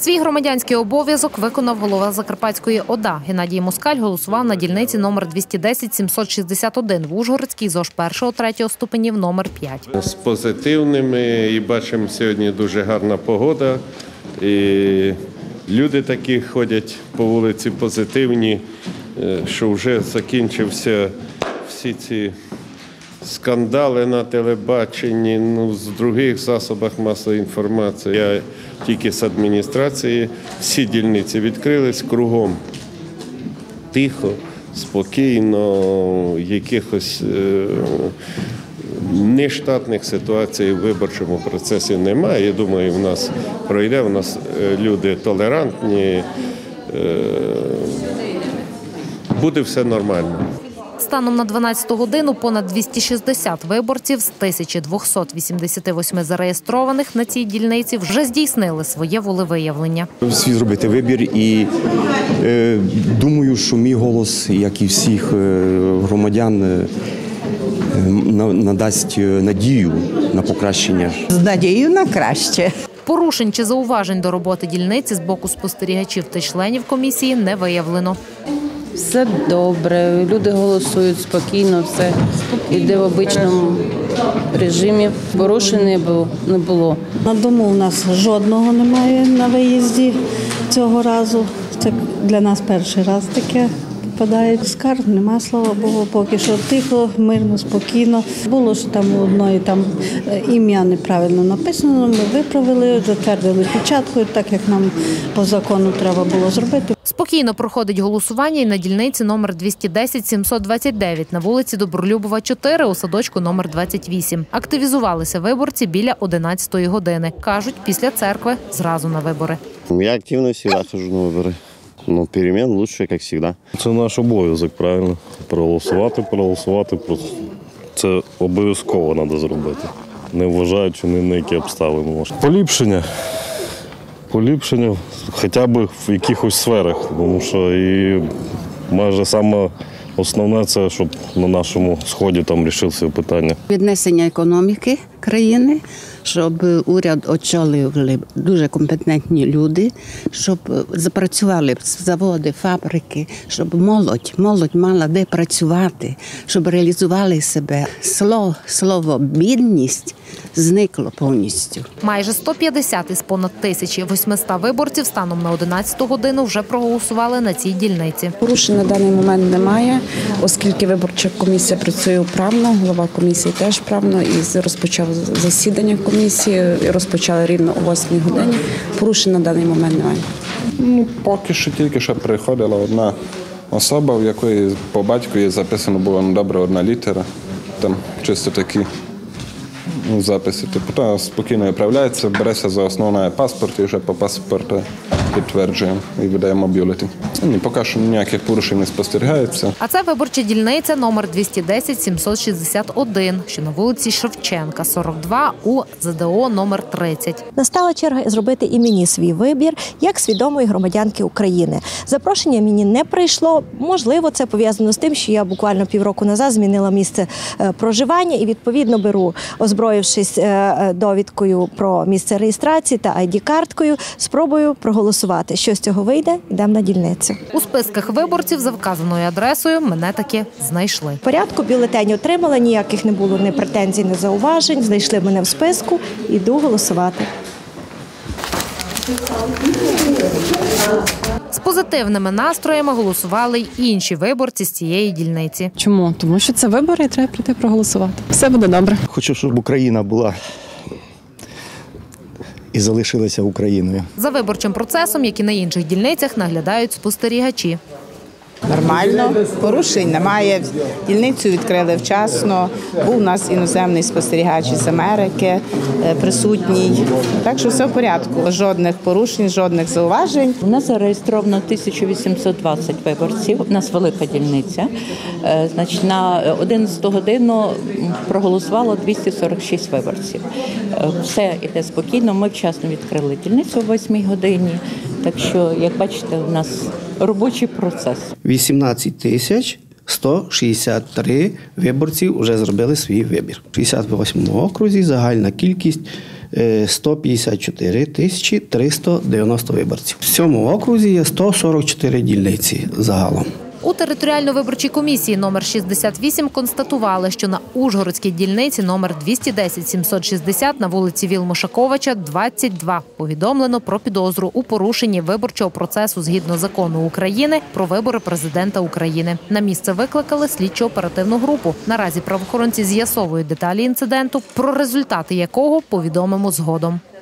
Свій громадянський обов'язок виконав голова Закарпатської ОДА. Геннадій Москаль голосував на дільниці номер 210-761 в Ужгородській ЗОЖ 1-3 ступенів номер 5. З позитивними і бачимо сьогодні дуже гарна погода. І люди такі ходять по вулиці позитивні, що вже закінчився всі ці скандали на телебаченні, з других засобах масової інформації. Я тільки з адміністрації, всі дільниці відкрились кругом. Тихо, спокійно, якихось нештатних ситуацій в виборчому процесі немає. Я думаю, в нас пройде, в нас люди толерантні, буде все нормально. Станом на 12 годину понад 260 виборців з 1288 зареєстрованих на цій дільниці вже здійснили своє волевиявлення. Свій зробити вибір і думаю, що мій голос, як і всіх громадян, надасть надію на покращення. З надією на краще. Порушень чи зауважень до роботи дільниці з боку спостерігачів та членів комісії не виявлено. Все добре, люди голосують спокійно, все йде в обичному режимі. Порушень не було. На дому у нас жодного немає на виїзді цього разу. Це для нас перший раз таке попадає. Скарг нема, слава Богу, поки що тихо, мирно, спокійно. Було, що там у одної ім'я неправильно написано, ми виправили, затвердили печаткою, так як нам по закону треба було зробити. Спокійно проходить голосування і на дільниці номер 210-729 на вулиці Добролюбова, 4 у садочку номер 28. Активізувалися виборці біля 11-ї години. Кажуть, після церкви зразу на вибори. Я активно завжди ходжу на вибори. Ну, перемен лучше, як завжди. Це наш обов'язок, правильно. Проголосувати. Це обов'язково треба зробити. Не вважаючи ні на які обставини. Поліпшення хоча б в якихось сферах, тому що і майже саме основне це, щоб на нашому сході там вирішилося питання. Віднесення економіки країни, щоб уряд очолили дуже компетентні люди, щоб запрацювали заводи, фабрики, щоб молодь мала де працювати, щоб реалізували себе. Слово «бідність» зникло повністю. Майже 150 із понад 1800 виборців станом на 11 годину вже проголосували на цій дільниці. Порушень на даний момент немає, оскільки виборча комісія працює вправно, голова комісії теж вправно і розпочав засідання комісії, розпочали рівно о 8 годині. Порушень на даний момент немає. Поки що тільки що приходила одна особа, в якої по батькові записано було недобре одна літера, там чисто такі записи. Та спокійно виправляється, береться за основний паспорт і вже по паспорту підтверджуємо і видаємо бюлетень. Поки що ніяких порушень не спостерігається. А це виборча дільниця номер 210-761, що на вулиці Шевченка, 42 у ЗДО номер 30. Настала черга зробити і мені свій вибір, як свідомої громадянки України. Запрошення мені не прийшло. Можливо, це пов'язано з тим, що я буквально півроку назад змінила місце проживання і, відповідно, беру, озброївшись довідкою про місце реєстрації та ID-карткою, спробую проголосувати. Що з цього вийде, йдемо на дільницю. У списках виборців за вказаною адресою мене таки знайшли. В порядку бюлетень отримала, ніяких не було ні претензій, ні зауважень. Знайшли мене в списку, йду голосувати. З позитивними настроями голосували й інші виборці з цієї дільниці. Чому? Тому що це вибори і треба прийти проголосувати. Все буде добре. Хочу, щоб Україна була і залишилася Україною. За виборчим процесом, як і на інших дільницях, наглядають спостерігачі. Нормально, порушень немає. Дільницю відкрили вчасно. Був у нас іноземний спостерігач із Америки присутній. Так що все в порядку. Жодних порушень, жодних зауважень. У нас зареєстровано 1820 виборців. У нас велика дільниця. Значить, на 11 годину проголосувало 246 виборців. Все йде спокійно. Ми вчасно відкрили дільницю о 8 годині. Так що, як бачите, у нас робочий процес. 18 тисяч 163 виборців вже зробили свій вибір. В 68 окрузі загальна кількість 154 тисячі 390 виборців. В цьому окрузі є 144 дільниці загалом. У територіально-виборчій комісії номер 68 констатували, що на Ужгородській дільниці номер 210-760 на вулиці Вілмошаковича 22 повідомлено про підозру у порушенні виборчого процесу згідно закону України про вибори президента України. На місце викликали слідчо-оперативну групу. Наразі правоохоронці з'ясовують деталі інциденту, про результати якого повідомимо згодом.